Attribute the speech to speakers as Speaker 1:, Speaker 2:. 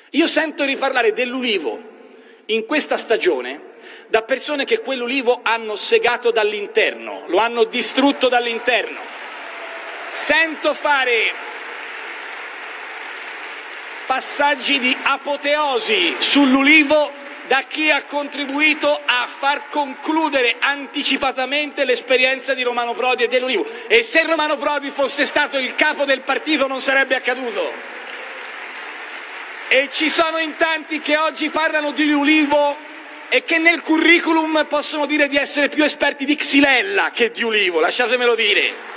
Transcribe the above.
Speaker 1: Io sento riparlare dell'ulivo in questa stagione da persone che quell'ulivo hanno segato dall'interno, lo hanno distrutto dall'interno. Sento fare passaggi di apoteosi sull'ulivo da chi ha contribuito a far concludere anticipatamente l'esperienza di Romano Prodi e dell'ulivo. E se Romano Prodi fosse stato il capo del partito non sarebbe accaduto. E ci sono in tanti che oggi parlano di ulivo e che nel curriculum possono dire di essere più esperti di Xylella che di ulivo, lasciatemelo dire.